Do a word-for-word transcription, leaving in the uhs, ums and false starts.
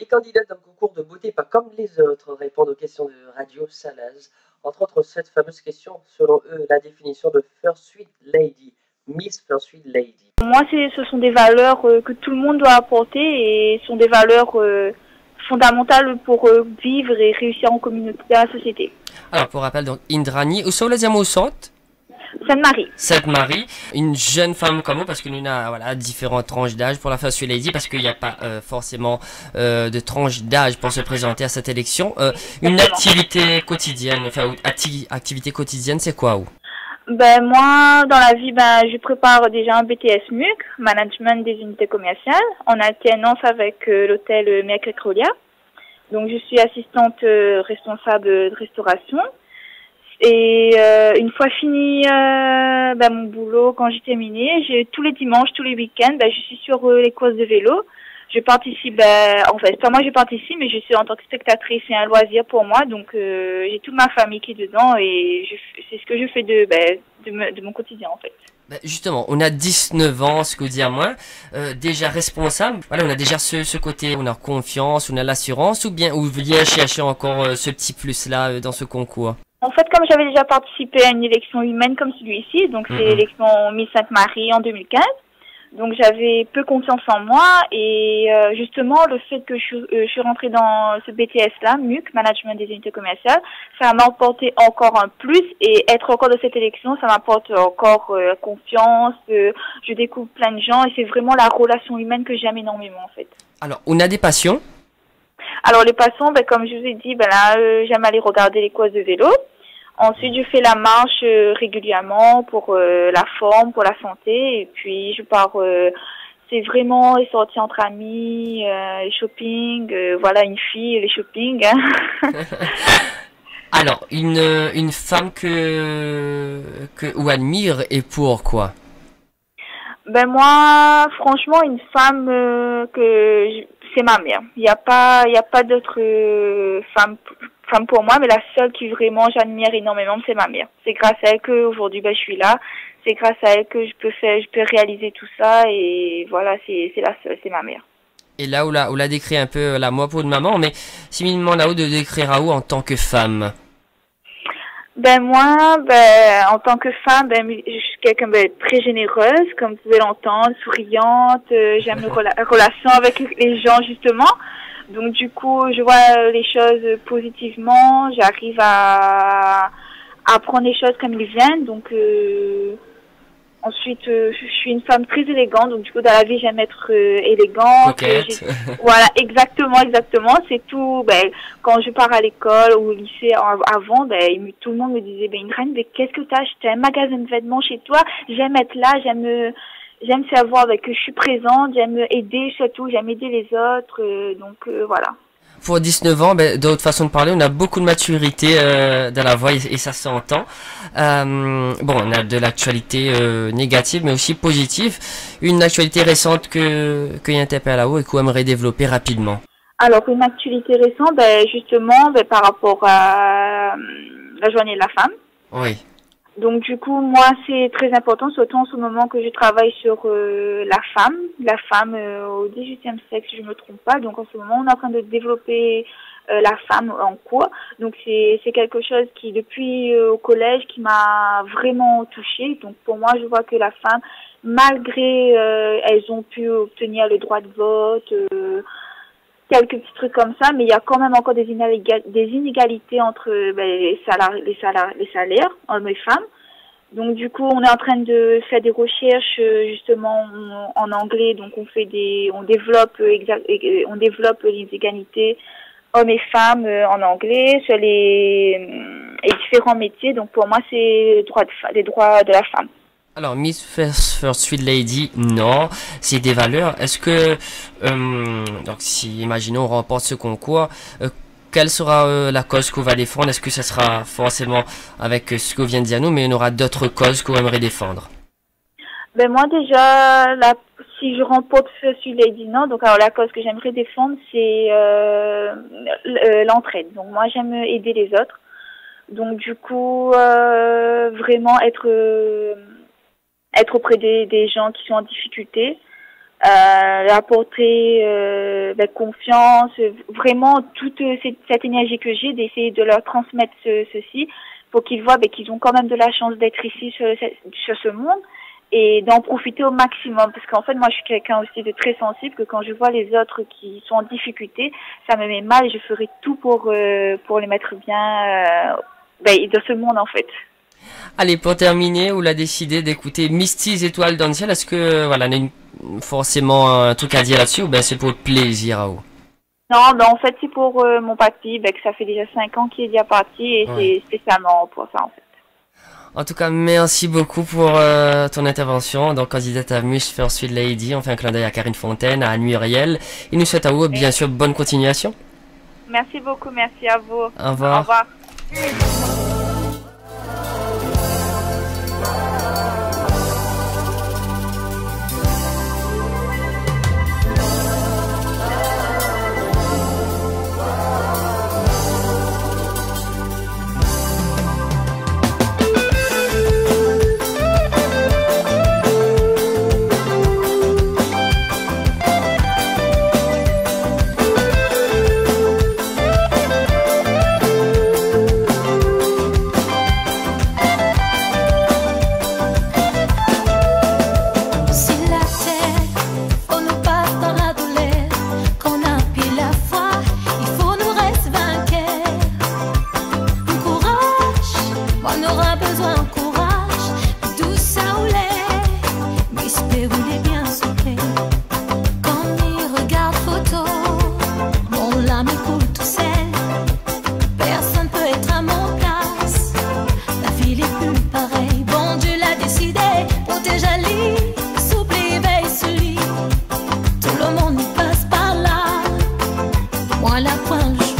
Les candidates d'un concours de beauté, pas comme les autres, répondent aux questions de Radio Salaz. Entre autres, cette fameuse question, selon eux, la définition de First Sweet Lady, Miss First Sweet Lady. Moi, ce sont des valeurs euh, que tout le monde doit apporter et sont des valeurs euh, fondamentales pour euh, vivre et réussir en communauté dans la société. Alors, pour rappel, donc, Indrani, où sont les amours Sainte-Marie. Sainte-Marie, une jeune femme comme vous, parce que nous avons voilà, différentes tranches d'âge pour la First Sweet Lady, parce qu'il n'y a pas euh, forcément euh, de tranche d'âge pour se présenter à cette élection. Euh, une activité quotidienne, enfin, acti activité quotidienne, c'est quoi ou? Ben moi, dans la vie, ben je prépare déjà un B T S M U C, Management des unités commerciales, en alternance avec euh, l'hôtel Mercure-Crolia. Donc je suis assistante euh, responsable de restauration. Et euh, une fois fini euh, ben, mon boulot, quand j'ai terminé, j'ai tous les dimanches, tous les week-ends, ben, je suis sur euh, les courses de vélo. Je participe, ben, en fait, pas moi je participe, mais je suis en tant que spectatrice, c'est un loisir pour moi, donc euh, j'ai toute ma famille qui est dedans et c'est ce que je fais de, ben, de, me, de mon quotidien en fait. Ben justement, on a dix-neuf ans, ce que vous dire moi, euh, déjà responsable. Voilà, on a déjà ce, ce côté, on a confiance, on a l'assurance, ou bien ou bien chercher encore euh, ce petit plus là euh, dans ce concours. En fait, comme j'avais déjà participé à une élection humaine comme celui-ci, donc c'est Mm-hmm. l'élection Miss Sainte-Marie en deux mille quinze, donc j'avais peu confiance en moi et euh, justement le fait que je, euh, je suis rentrée dans ce B T S-là, M U C, Management des unités commerciales, ça m'a apporté encore un plus et être encore dans cette élection, ça m'apporte encore euh, confiance, euh, je découvre plein de gens et c'est vraiment la relation humaine que j'aime énormément en fait. Alors, on a des passions. Alors les passions, ben, comme je vous ai dit, ben là euh, j'aime aller regarder les courses de vélo. Ensuite, je fais la marche euh, régulièrement pour euh, la forme, pour la santé. Et puis, je pars, euh, c'est vraiment les sorties entre amis, euh, les shopping, euh, voilà, une fille, les shopping. Hein. Alors, une, une femme que, que ou admire et pourquoi? Ben moi, franchement, une femme euh, que je- c'est ma mère. Il n'y a pas, il y a pas d'autre euh, femme, femme pour moi, mais la seule qui vraiment j'admire énormément, c'est ma mère. C'est grâce à elle que aujourd'hui ben je suis là. C'est grâce à elle que je peux faire, je peux réaliser tout ça et voilà, c'est c'est la seule, c'est ma mère. Et là, où la, où la décrit un peu la moi pour de maman, mais si me demande là-haut de décrire Raoult en tant que femme. Ben moi, ben en tant que femme, ben je suis quelqu'un de très généreuse, comme vous pouvez l'entendre, souriante. euh, J'aime les rela relations avec les gens justement. Donc du coup, je vois les choses positivement. J'arrive à, à prendre les choses comme ils viennent. Donc euh, ensuite, euh, je suis une femme très élégante. Donc du coup, dans la vie, j'aime être euh, élégante. Coquette. Voilà, exactement, exactement. C'est tout. Ben, quand je pars à l'école ou au lycée en- avant, ben, il me- tout le monde me disait, ben, Indrani, mais qu'est-ce que t'as acheté un magasin de vêtements chez toi? J'aime être là, j'aime, euh, j'aime savoir ben, que je suis présente, j'aime aider surtout, j'aime aider les autres. euh, donc euh, voilà. Pour dix-neuf ans, ben, d'autres façons de parler, on a beaucoup de maturité euh, dans la voix et, et ça s'entend. Euh, bon, on a de l'actualité euh, négative, mais aussi positive. Une actualité récente que que y interpelle là-haut et qu'on aimerait développer rapidement. Alors une actualité récente, ben, justement, ben, par rapport à euh, la journée de la femme. Oui. Donc du coup, moi, c'est très important, surtout en ce moment que je travaille sur euh, la femme, la femme euh, au dix-huitième siècle, si je me trompe pas. Donc en ce moment, on est en train de développer euh, la femme en cours. Donc c'est c'est quelque chose qui, depuis euh, au collège, qui m'a vraiment touchée. Donc pour moi, je vois que la femme, malgré euh, elles ont pu obtenir le droit de vote, euh, quelques petits trucs comme ça, mais il y a quand même encore des, inégal des inégalités entre ben, les, salari les, salari les salaires, hommes et femmes. Donc du coup, on est en train de faire des recherches euh, justement en, en anglais. Donc on fait des, on développe, exact, on développe les égalités hommes et femmes euh, en anglais sur les, les différents métiers. Donc pour moi, c'est les droits de, les droits de la femme. Alors, Miss First, First Sweet Lady, non, c'est des valeurs. Est-ce que, euh, donc si, imaginons, on remporte ce concours, euh, quelle sera euh, la cause qu'on va défendre? Est-ce que ce sera forcément avec euh, ce qu'on vient de dire nous, mais il y aura d'autres causes qu'on aimerait défendre? Ben moi déjà, la, si je remporte First Sweet Lady, non. Donc alors la cause que j'aimerais défendre, c'est euh, l'entraide. Donc moi j'aime aider les autres. Donc du coup, euh, vraiment être... Euh, être auprès des, des gens qui sont en difficulté, euh, apporter euh, ben, confiance, vraiment toute cette, cette énergie que j'ai, d'essayer de leur transmettre ce, ceci pour qu'ils voient ben, qu'ils ont quand même de la chance d'être ici sur, sur ce monde et d'en profiter au maximum. Parce qu'en fait, moi, je suis quelqu'un aussi de très sensible, que quand je vois les autres qui sont en difficulté, ça me met mal et je ferai tout pour, euh, pour les mettre bien euh, ben, dans ce monde, en fait. Allez, pour terminer, on a décidé d'écouter Misty's Étoiles dans le ciel. Est-ce que, voilà, on a une, forcément un truc à dire là-dessus ou ben c'est pour le plaisir à vous? Non, ben en fait, c'est pour euh, mon papy, ben, que ça fait déjà cinq ans qu'il est déjà parti et ouais. C'est spécialement pour ça, en fait. En tout cas, merci beaucoup pour euh, ton intervention. Donc, candidate à Miss First Sweet Lady, on fait un clin d'œil à Karine Fontaine, à Muriel. Et nous souhaitons à vous, bien sûr, bonne continuation. Merci beaucoup, merci à vous. Au revoir. Au revoir. La pointe